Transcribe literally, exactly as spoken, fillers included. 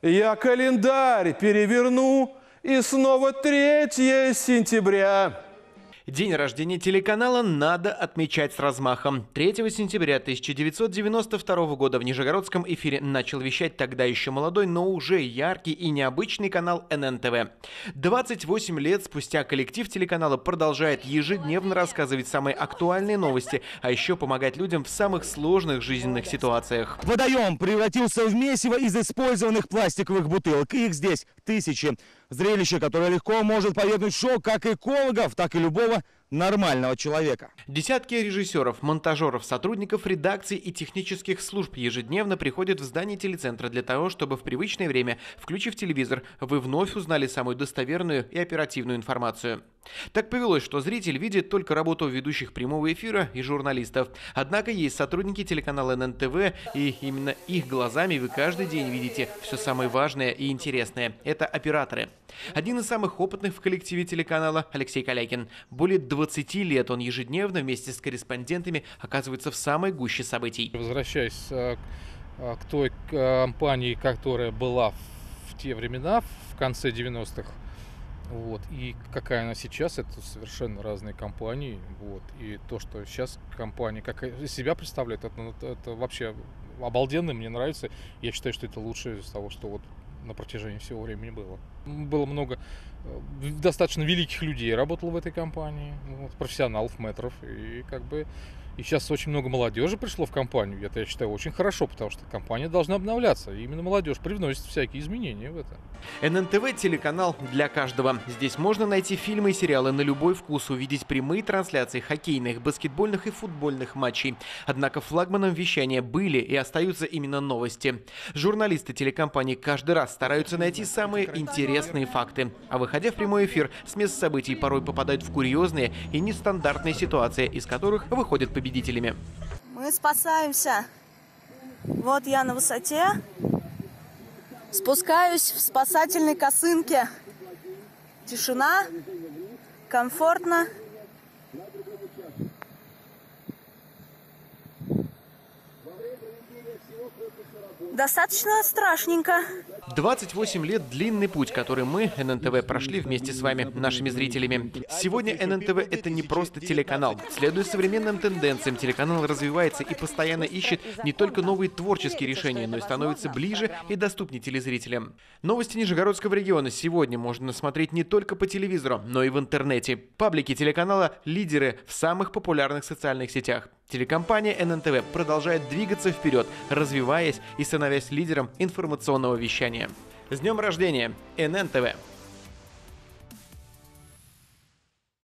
Я календарь переверну, и снова третье сентября. День рождения телеканала надо отмечать с размахом. третьего сентября тысяча девятьсот девяносто второго года в нижегородском эфире начал вещать тогда еще молодой, но уже яркий и необычный канал эн эн тэ вэ. двадцать восемь лет спустя коллектив телеканала продолжает ежедневно рассказывать самые актуальные новости, а еще помогать людям в самых сложных жизненных ситуациях. Водоем превратился в месиво из использованных пластиковых бутылок. Их здесь тысячи. Зрелище, которое легко может повергнуть в шок как экологов, так и любого нормального человека. Десятки режиссеров, монтажеров, сотрудников редакций и технических служб ежедневно приходят в здание телецентра для того, чтобы в привычное время, включив телевизор, вы вновь узнали самую достоверную и оперативную информацию. Так повелось, что зритель видит только работу ведущих прямого эфира и журналистов. Однако есть сотрудники телеканала эн эн тэ вэ, и именно их глазами вы каждый день видите все самое важное и интересное. Это операторы. Один из самых опытных в коллективе телеканала Алексей Калякин. Более двадцати лет он ежедневно вместе с корреспондентами оказывается в самой гуще событий. Возвращаясь к той компании, которая была в те времена, в конце девяностых, вот, и какая она сейчас, это совершенно разные компании. Вот, и то, что сейчас компания как из себя представляет, это, это вообще обалденно, мне нравится. Я считаю, что это лучшее из того, что вот на протяжении всего времени было. Было много достаточно великих людей работало в этой компании, вот, профессионалов, мэтров, и как бы и сейчас очень много молодежи пришло в компанию. Это, я считаю, очень хорошо, потому что компания должна обновляться. И именно молодежь привносит всякие изменения в это. эн эн тэ вэ – телеканал для каждого. Здесь можно найти фильмы и сериалы на любой вкус, увидеть прямые трансляции хоккейных, баскетбольных и футбольных матчей. Однако флагманом вещания были и остаются именно новости. Журналисты телекомпании каждый раз стараются найти самые интересные факты. А выходя в прямой эфир, с мест событий порой попадают в курьезные и нестандартные ситуации, из которых выходят победителями. Мы спасаемся. Вот я на высоте. Спускаюсь в спасательной косынке. Тишина, комфортно. Достаточно страшненько. двадцать восемь лет – длинный путь, который мы, эн эн тэ вэ, прошли вместе с вами, нашими зрителями. Сегодня эн эн тэ вэ – это не просто телеканал. Следуя современным тенденциям, телеканал развивается и постоянно ищет не только новые творческие решения, но и становится ближе и доступнее телезрителям. Новости Нижегородского региона сегодня можно смотреть не только по телевизору, но и в интернете. Паблики телеканала – лидеры в самых популярных социальных сетях. Телекомпания эн эн тэ вэ продолжает двигаться вперед, развиваясь и становясь лидером информационного вещания. С днем рождения, эн эн тэ вэ!